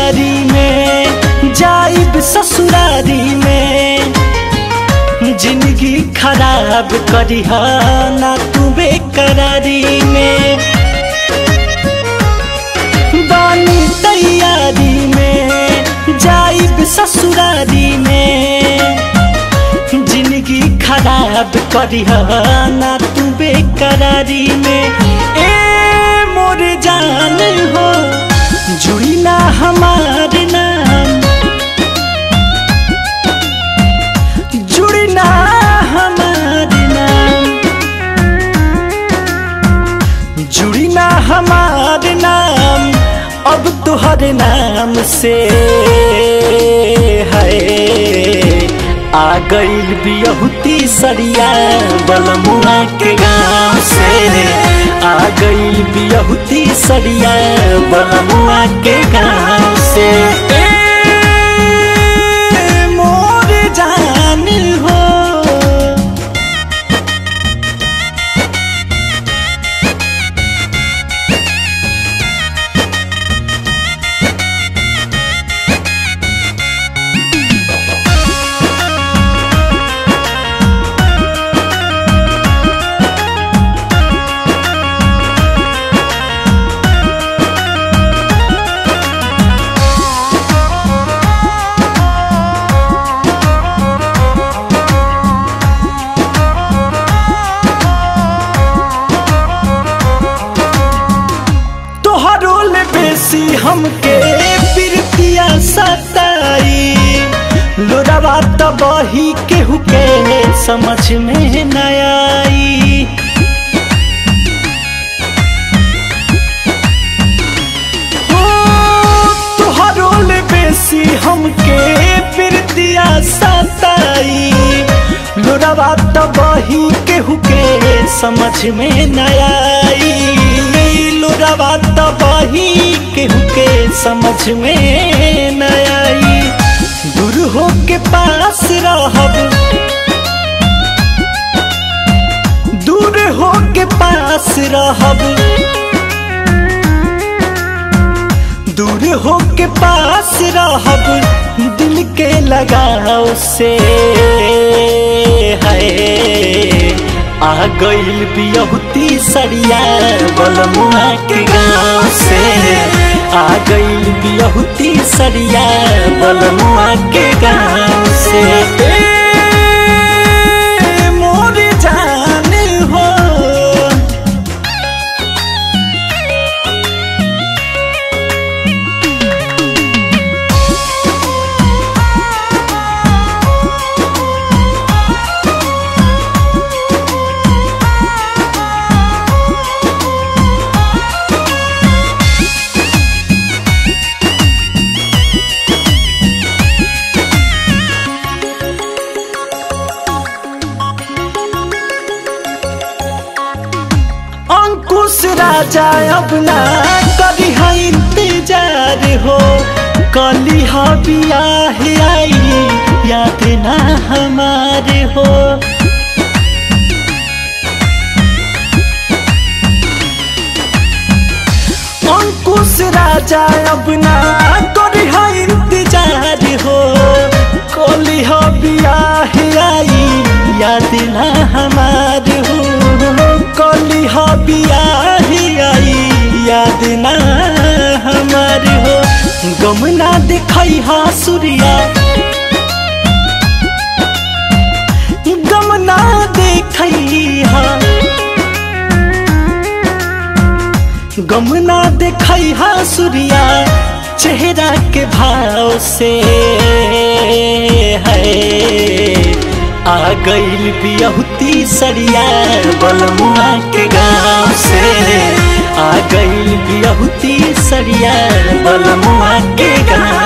तैयारी में जाइब ससुरारी में, जिंदगी खराब करिहा ना तू बेकरारी में। बानी तैयारी में जाइब ससुरारी में, जिंदगी खराब करिहा ना तू बेकरारी में। ए मोर जान हो जुड़ी ना हमार नाम, जुड़ी ना हमार नाम, जुड़ी ना हमार नाम अब तुहरे नाम से है। आ गईल बियहुती सरिया बलमुआ के गाँव से, आ गईल बियहुती सरिया बलमुआ के गाँव से। मोर जान हो हमके प्रीतिया सताई, लोरावा तबही केहू के समझ में न आई। तुहरो ले बेसी हमके प्रीतिया सताई, लोरावा तबही केहू के समझ में न आई। लोरावा तबही केहू के समझ में न आई। दूर हो के पास रहब, दूर हो के पास रहब, दूर हो के पास रहब, दिल के लगाव से है। आ गईल बियहुती सरिया बलमुआ के गाँव से, आ गईल बियहुती सरिया बलमुआ के गाँव से। मोर जान हो राजा अब ना कभी है इंतजार हो, कली हा बियाह आई याद ना हमारे हो। अंकुश राजा अब ना कभी है इंतजार हो, कली हा बियाह आई याद ना हमारे हो। कली हा बियाह याद ना हमारे हो। गम ना दिखाई हा सूर्या, गम ना दिखाई हा, गम ना दिखाई हा सूर्या चेहरा के भाव से है। आ गईल बियहुती सरिया बलमुआ के गाँव से, आ गईल बियहुती सरिया बलमुआ के गाँव।